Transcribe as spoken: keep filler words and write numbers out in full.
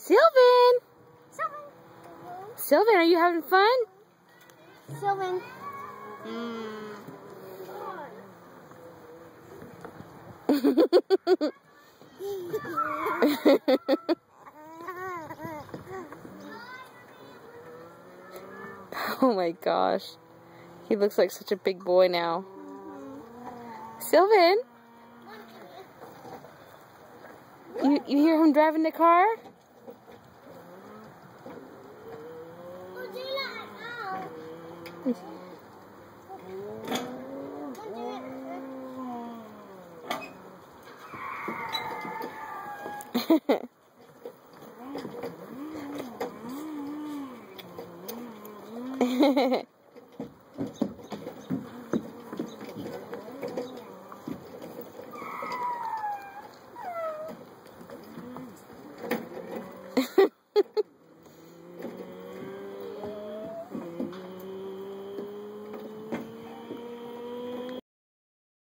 Sylvan! Sylvan! Sylvan, are you having fun? Sylvan. Oh my gosh. He looks like such a big boy now. Sylvan! You, you hear him driving the car?